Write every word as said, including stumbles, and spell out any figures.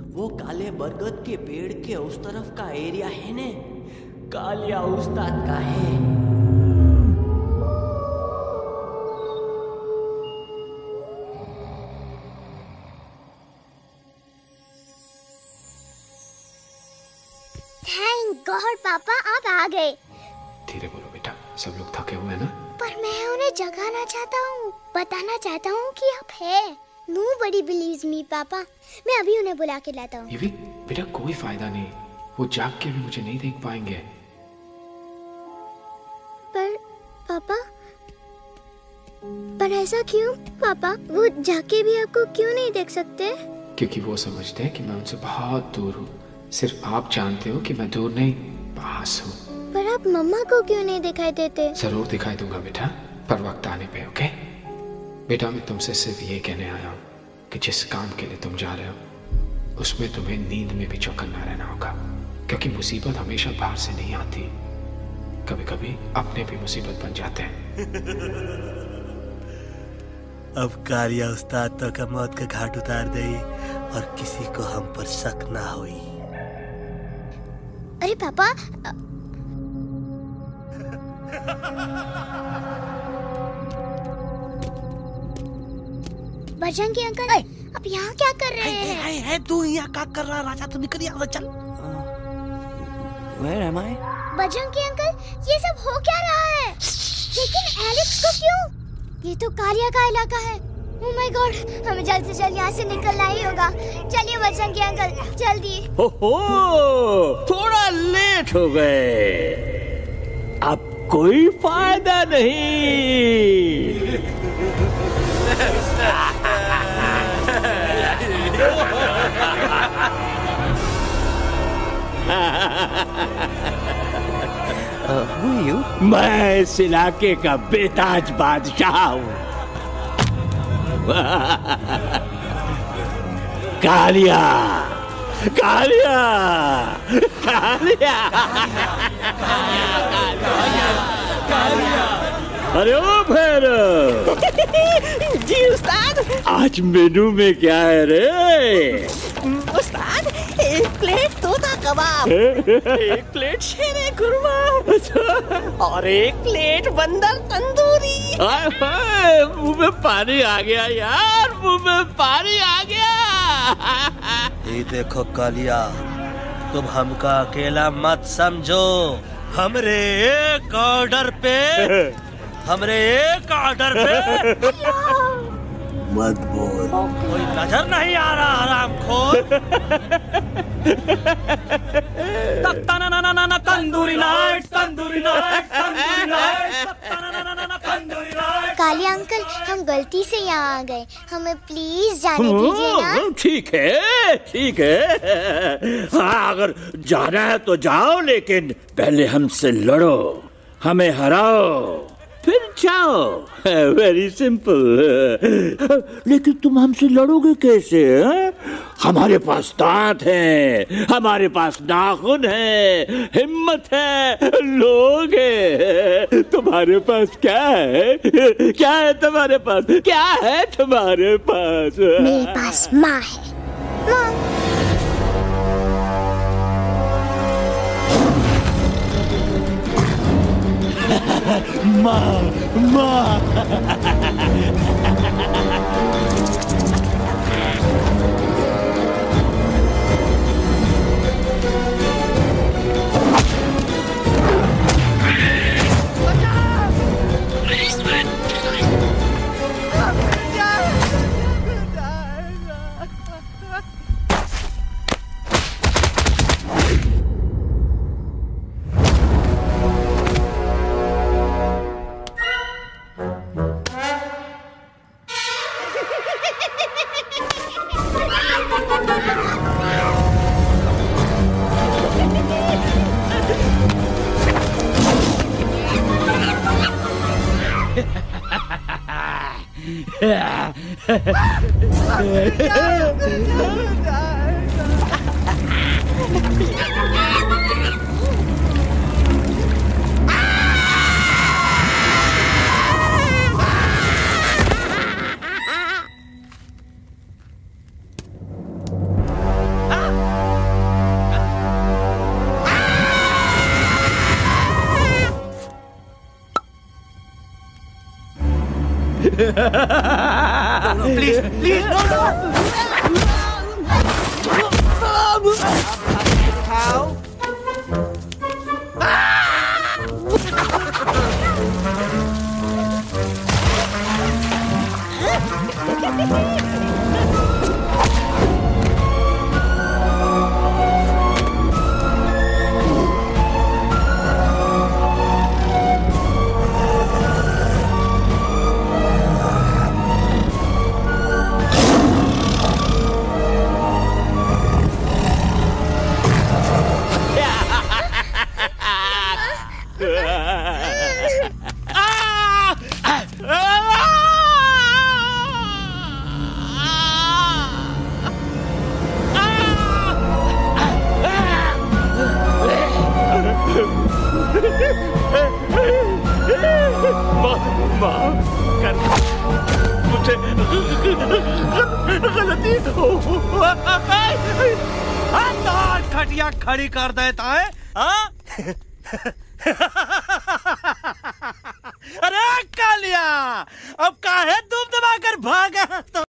वो काले बरगद के पेड़ के उस तरफ का एरिया है ने, कालिया उस्ताद का है। थैंक गॉड पापा आप आ गए। धीरे बोलो बेटा, सब लोग थके हुए हैं ना। पर मैं उन्हें जगाना चाहता हूँ, बताना चाहता हूँ कि आप हैं। Nobody believes me पापा। मैं अभी उन्हें बुला के लाता हूँ। ये भी बेटा कोई फायदा नहीं, वो जाग के भी मुझे नहीं देख पाएंगे। पर पापा, पर ऐसा क्यों पापा? वो जाके भी आपको क्यों नहीं देख सकते? क्योंकि वो समझते हैं कि मैं उनसे बहुत दूर हूँ। सिर्फ आप जानते हो कि मैं दूर नहीं, पास हूँ। पर आप मम्मा को क्यों नहीं दिखाई देते? जरूर दिखाई दूंगा बेटा, पर वक्त आने पे। ओके बेटा, मैं तुमसे सिर्फ ये कहने आया हूँ कि जिस काम के लिए तुम जा रहे हो उसमें तुम्हें नींद में भी चौकन्ना रहना होगा, क्योंकि मुसीबत हमेशा बाहर से नहीं आती, कभी कभी अपने भी मुसीबत बन जाते हैं। अब कालिया उस्ताद तो का मौत का घाट उतार दे और किसी को हम पर शक ना होई। अरे पापा, बजरंगी अंकल, अब यहाँ क्या कर रहे हैं? है, है, है, तू यहाँ क्या कर रहा? राजा तू निकल यहाँ से, चल। Where am I? Bajrangi uncle, ये सब हो क्या रहा है? लेकिन एलेक्स को क्यों? ये तो कालिया का इलाका है। ओह माय गॉड, हमें जल्द से जल्द यहाँ से निकलना ही होगा। चलिए बजरंगी अंकल, जल्दी। हो हो, थोड़ा लेट हो गए, अब कोई फायदा नहीं। Uh, who are you? मैं इस इलाके का बेताज बादशाह हूँ। कालिया, कालिया, कालिया, कालिया। अरे ओ भैरव। जी उस्ताद। आज मेनू में क्या है रे? उस्ताद, एक प्लेट तोता कबाब, एक प्लेट शेरे कुरमा और एक प्लेट बंदर तंदूरी। हाय हाय, मुंह में पानी आ गया यार, मुंह में पानी आ गया। ये देखो कालिया, तुम हमका अकेला मत समझो। हमरे एक ऑर्डर पे, हमरे एक ऑर्डर पे मत बोल। कोई नजर नहीं आ रहा हरामखोर। Tandoori night, tandoori night, tandoori night, tandoori night. Kaliya uncle, हम गलती से यहाँ आ गए, हमें प्लीज जाने दीजिए ना। ठीक है, ठीक है। हाँ, अगर जाना है तो जाओ, लेकिन पहले हमसे लड़ो, हमें हराओ, फिर जाओ। Very simple. लेकिन तुम हमसे लड़ोगे कैसे? है? हमारे पास दांत हैं, हमारे पास नाखून है, हिम्मत है, लोग हैं। तुम्हारे पास क्या है? क्या है तुम्हारे पास? क्या है तुम्हारे पास? मेरे पास माँ है। माँ। माँ, माँ। प्लीज प्लीज नो नो खाओ। गलती खटिया खड़ी कर देता है। अरे कालिया, अब काहे दुम दबा कर भागा तो